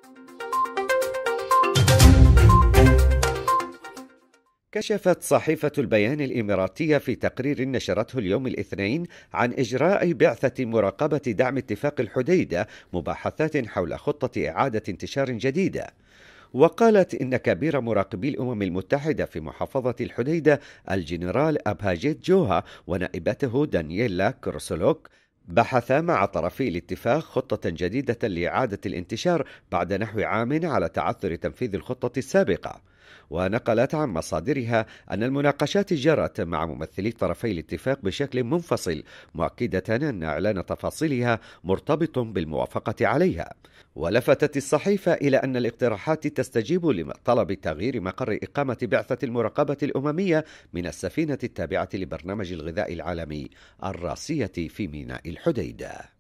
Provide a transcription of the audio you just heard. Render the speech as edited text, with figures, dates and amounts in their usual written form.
كشفت صحيفة البيان الإماراتية في تقرير نشرته اليوم الاثنين عن إجراء بعثة مراقبة دعم اتفاق الحديدة مباحثات حول خطة إعادة انتشار جديدة. وقالت إن كبير مراقبي الأمم المتحدة في محافظة الحديدة الجنرال أبهاجيت جوها ونائبته دانييلا كروسولوك بحثا مع طرفي الاتفاق خطة جديدة لإعادة الانتشار بعد نحو عام على تعثر تنفيذ الخطة السابقة. ونقلت عن مصادرها أن المناقشات جرت مع ممثلي طرفي الاتفاق بشكل منفصل، مؤكدة أن إعلان تفاصيلها مرتبط بالموافقة عليها. ولفتت الصحيفة إلى أن الاقتراحات تستجيب لطلب تغيير مقر إقامة بعثة المراقبة الأممية من السفينة التابعة لبرنامج الغذاء العالمي الراسية في ميناء الحديدة.